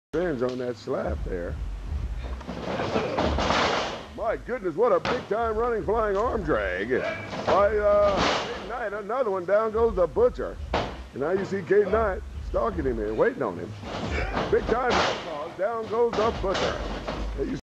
Fins on that slap there. My goodness, what a big-time running flying arm drag by Kaiden Knight. Another one. Down goes the Butcher. And now you see Kaiden Knight stalking him and waiting on him. Big time. Down goes the Butcher.